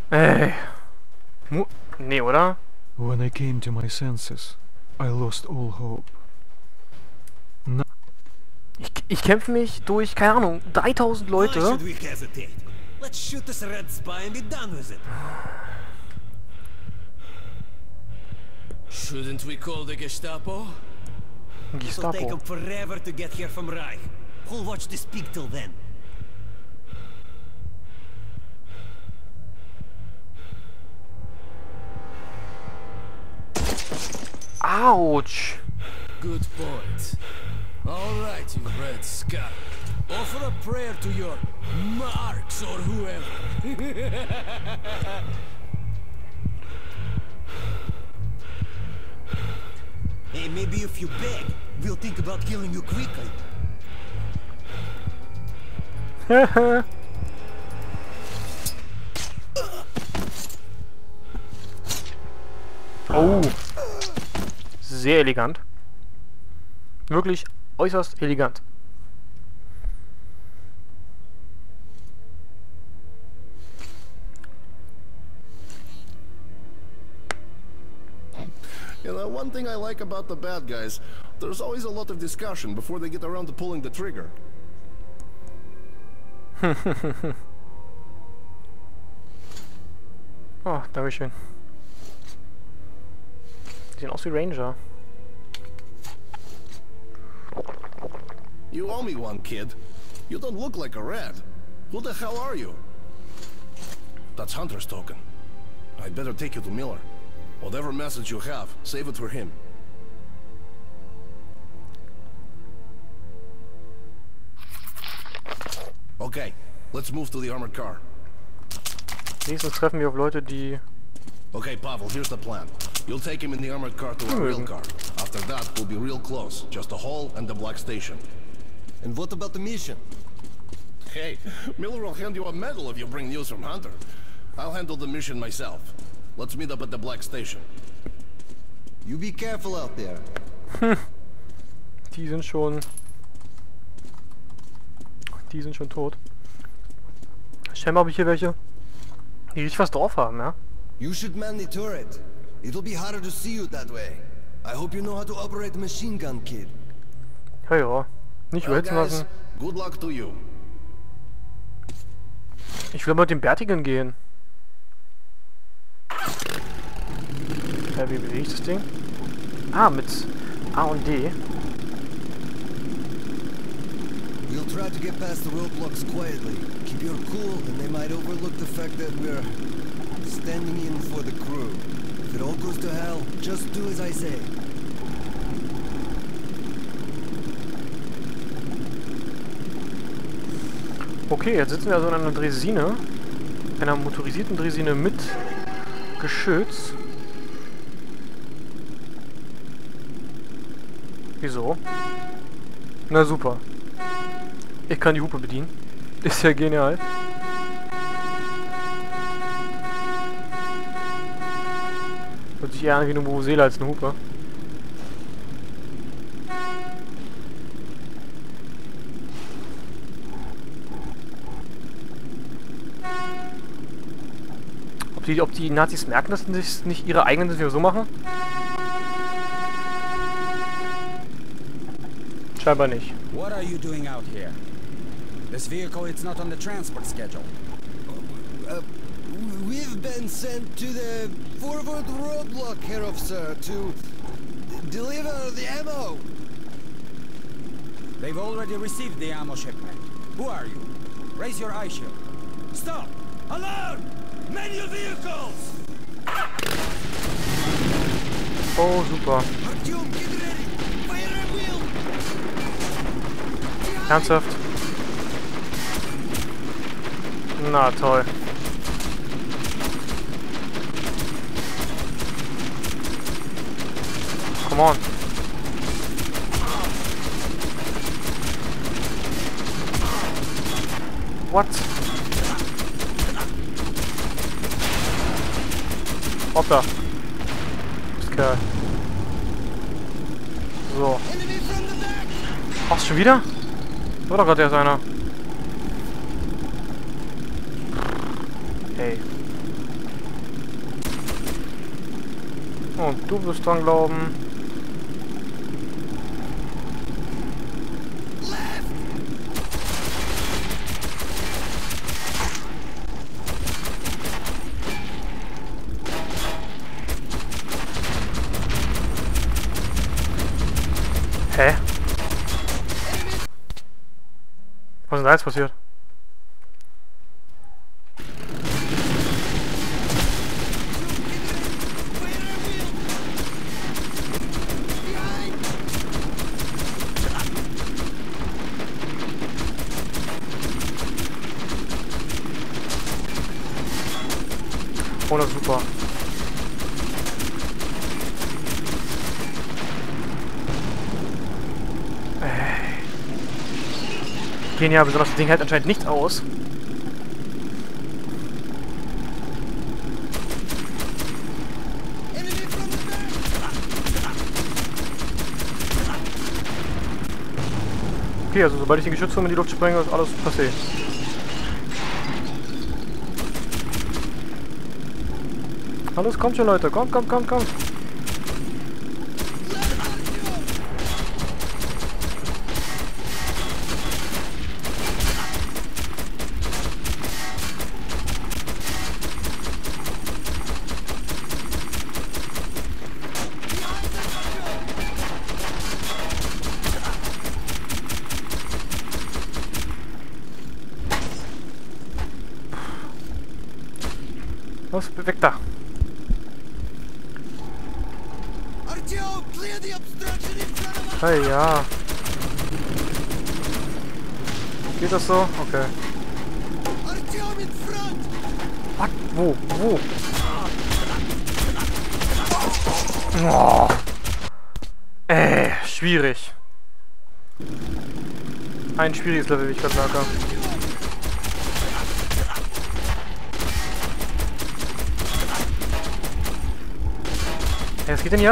Ey. Nee, oder? When I came to my senses, I lost all hope. Ich kämpfe mich durch, keine Ahnung, 3000 Why Leute. should we hesitate? Let's shoot this red spy and be done with it. Shouldn't we call the Gestapo? It'll take Gestapo. them forever to get here from Reich. Who'll watch this peak till then? Autsch. Good point. All right, you Red Scum. Offer a prayer to your Marx or whoever. Hey, maybe if you beg, we'll think about killing you quickly. Oh. Sehr elegant. Wirklich äußerst elegant. You know, one thing I like about the bad guys, there's always a lot of discussion before they get around to pulling the trigger. Oh, dankeschön. Die sehen aus wie Ranger. You owe me one, kid. You don't look like a rat. Who the hell are you? That's Hunter's token. I'd better take you to Miller. Whatever message you have, save it for him. Okay, let's move to the armored car. Nächstes treffen wir auf Leute, die... Okay, Pavel, here's the plan. You'll take him in the armored car to our real car. After that, we'll be real close. Just a hall and the black station. And what about the mission? Hey, Miller will hand you a medal if you bring news from Hunter. I'll handle the mission myself. Let's meet up at the black station. You be careful out there. Die sind schon... Die sind schon tot. Scheinbar habe ich hier welche, die richtig was drauf haben, ja? You should man the turret. It'll be harder to see you that way. I hope you know how to operate a machine gun, kid. Ja, ja. Nicht Well, überhitzen guys, lassen. good luck to you. Ich will mal mit dem Bärtigen gehen. Ja, wie bewege ich das Ding? Ah, mit A und D. We'll try to get past the roadblocks quietly. Keep your cool, and they might overlook the fact that we're standing in for the crew. If it all goes to hell, just do as I say. Okay, jetzt sitzen wir also in einer Draisine. Einer motorisierten Draisine mit Geschütz. Wieso? Na super. Ich kann die Hupe bedienen. Ist ja genial. Hört sich eher an wie eine Vuvuzela als eine Hupe. Ob die Nazis merken, dass sie nicht ihre eigenen sind, die so machen? Scheinbar nicht. What are you doing out here? This vehicle is not on the transport schedule. We've been sent to the forward roadblock, Herr Officer, to deliver the ammo. They've already received the ammo shipment. Who are you? Raise your eye shield. Stop! Alone! Manual vehicles! Oh, super. Artyom, get ready! Fire at will! Ernsthaft? Na toll. Come on. What? Hoppla. Das Kerl. So. Ach, schon wieder? War doch gerade erst einer. Hey. Und du wirst dran glauben. Hä? Was ist denn da jetzt passiert? Oh, das ist super. Genial, besonders das Ding hält anscheinend nichts aus. Okay, also sobald ich den Geschützturm in die Luft sprenge, ist alles passé. Alles, kommt schon, Leute. Kommt, kommt, kommt, kommt. Los, weg da. Hey, ja. Geht das so? Okay. Was? Wo? Wo? Oh. Schwierig. Ein schwieriges Level, wie ich gerade sage. Was geht denn hier ab?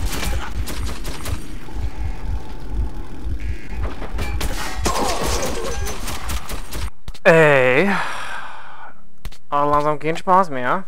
Ey. Aber langsam kein Spaß mehr.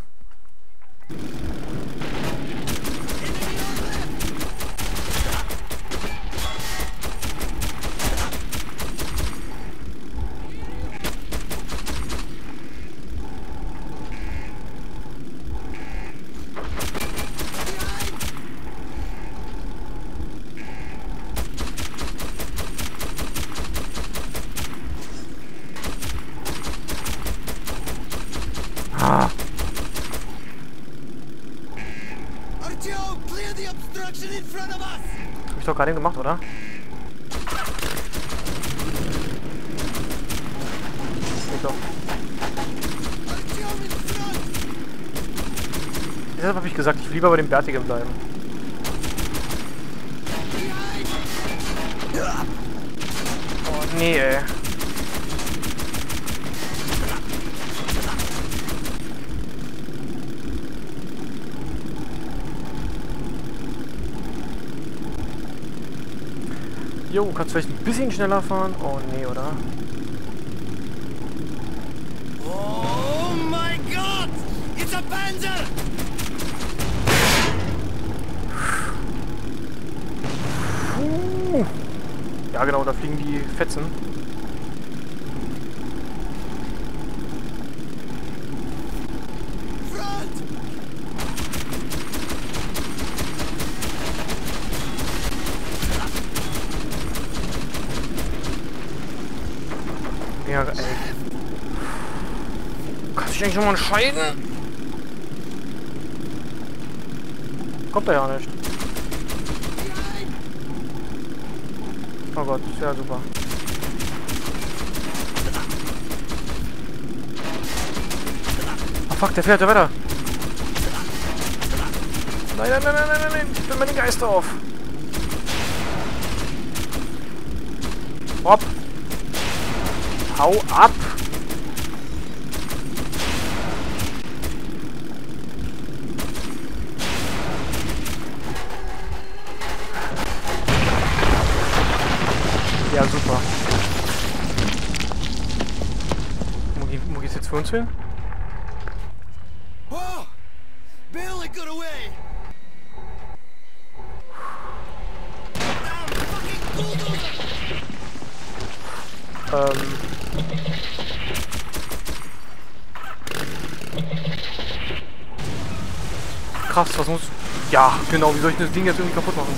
Hab ich doch gerade gemacht, oder? Geht doch. Deshalb habe ich gesagt, ich will lieber bei dem Bärtigen bleiben. Oh nee, ey. Jo, kannst du vielleicht ein bisschen schneller fahren? Oh nee, oder? Oh my God! It's a Panzer! Ja genau, da fliegen die Fetzen. Ja, ey. Kannst du dich eigentlich schon mal entscheiden? Kommt er ja nicht. Oh Gott, ja super. Oh fuck, der fährt ja weiter. Nein, nein, nein, nein, nein, nein, ich bin meine Geister auf. Hopp. Hau ab! Ja, super. Wo geht's jetzt für uns hin? Oh! Barely got away! Krass, was muss... Ja, genau, wie soll ich das Ding jetzt irgendwie kaputt machen?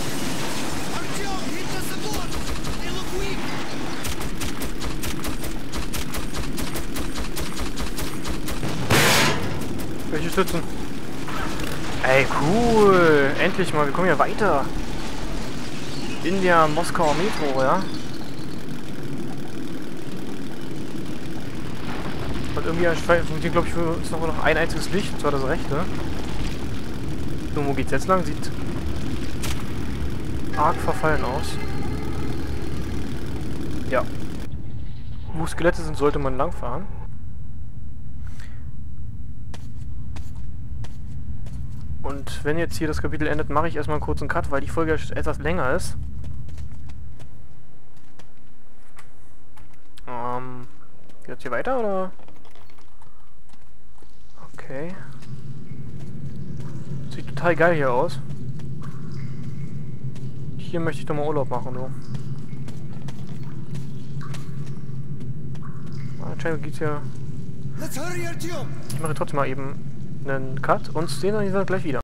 Welche Stützen? Ey, cool! Endlich mal, wir kommen ja weiter! In der Moskauer Metro, ja? Und irgendwie funktioniert, glaube ich, für uns noch ein einziges Licht, und zwar das rechte. Und wo geht's jetzt lang? Sieht arg verfallen aus. Ja. Wo Skelette sind, sollte man langfahren. Und wenn jetzt hier das Kapitel endet, mache ich erstmal einen kurzen Cut, weil die Folge etwas länger ist. Geht jetzt hier weiter, oder? Okay. Sieht total geil hier aus. Hier möchte ich doch mal Urlaub machen, so. Anscheinend geht's ja... Ich mache trotzdem mal eben einen Cut und sehen dann gleich wieder.